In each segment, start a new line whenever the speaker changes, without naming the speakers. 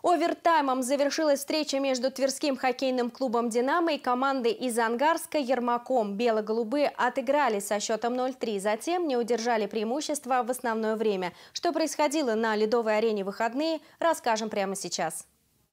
Овертаймом завершилась встреча между Тверским хоккейным клубом «Динамо» и командой из Ангарска «Ермаком». Бело-голубые отыграли со счетом 0-3, затем не удержали преимущества в основное время. Что происходило на ледовой арене в выходные, расскажем прямо сейчас.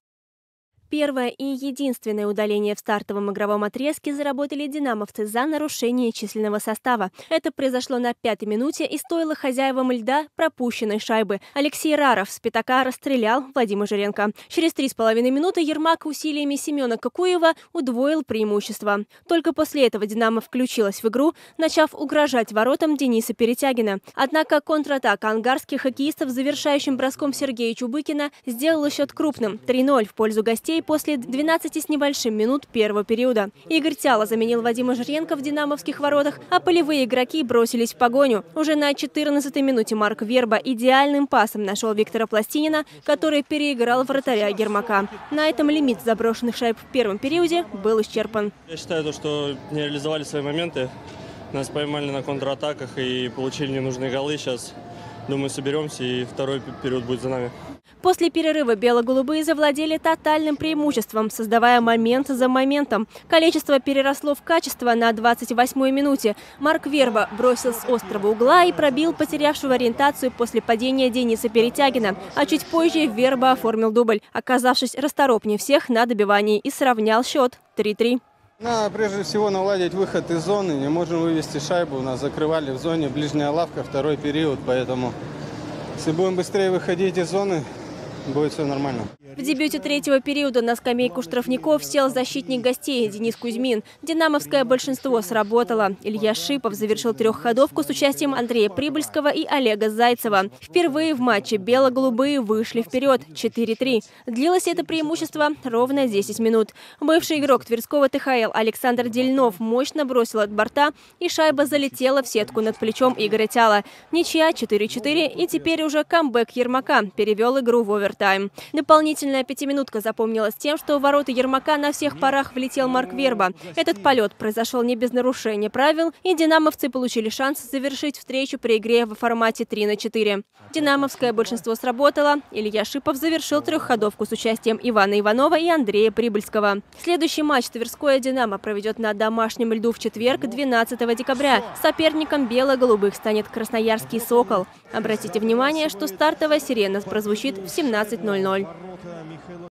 Первое и единственное удаление в стартовом игровом отрезке заработали динамовцы за нарушение численного состава. Это произошло на 5-й минуте и стоило хозяевам льда пропущенной шайбы. Алексей Раров с пятака расстрелял Вадима Жиренко. Через 3,5 минуты Ермак усилиями Семена Кокуева удвоил преимущество. Только после этого «Динамо» включилась в игру, начав угрожать воротам Дениса Перетягина. Однако контратака ангарских хоккеистов с завершающим броском Сергея Чубыкина сделала счет крупным – 3-0 в пользу гостей после 12 с небольшим минут первого периода. Игорь Тяла заменил Вадима Жиренко в динамовских воротах, а полевые игроки бросились в погоню. Уже на 14-й минуте Марк Верба идеальным пасом нашел Виктора Пластинина, который переиграл вратаря Ермака. На этом лимит заброшенных шайб в первом периоде был исчерпан.
Я считаю, что не реализовали свои моменты. Нас поймали на контратаках и получили ненужные голы. Сейчас, думаю, соберемся, и второй период будет за нами.
После перерыва бело-голубые завладели тотальным преимуществом, создавая момент за моментом. Количество переросло в качество на 28-й минуте. Марк Верба бросил с острого угла и пробил потерявшего ориентацию после падения Дениса Перетягина. А чуть позже Верба оформил дубль, оказавшись расторопнее всех на добивании, и сравнял счет 3-3.
Надо прежде всего наладить выход из зоны. Не можем вывести шайбу. Нас закрывали в зоне, ближняя лавка, второй период. Поэтому, если будем быстрее выходить из зоны, будет все нормально.
В дебюте третьего периода на скамейку штрафников сел защитник гостей Денис Кузьмин. Динамовское большинство сработало. Илья Шипов завершил трехходовку с участием Андрея Прибыльского и Олега Зайцева. Впервые в матче бело-голубые вышли вперед 4-3. Длилось это преимущество ровно 10 минут. Бывший игрок Тверского ТХЛ Александр Дельнов мощно бросил от борта, и шайба залетела в сетку над плечом Игоря Тяла. Ничья 4-4, и теперь уже камбэк Ермака перевел игру в овертайм. Дополнительная пятиминутка запомнилась тем, что в ворота Ермака на всех парах влетел Марк Верба. Этот полет произошел не без нарушения правил, и динамовцы получили шанс завершить встречу при игре в формате 3-4. Динамовское большинство сработало. Илья Шипов завершил трехходовку с участием Ивана Иванова и Андрея Прибыльского. Следующий матч Тверское «Динамо» проведет на домашнем льду в четверг, 12 декабря. Соперником бело-голубых станет красноярский «Сокол». Обратите внимание, что стартовая сирена прозвучит в 17:00.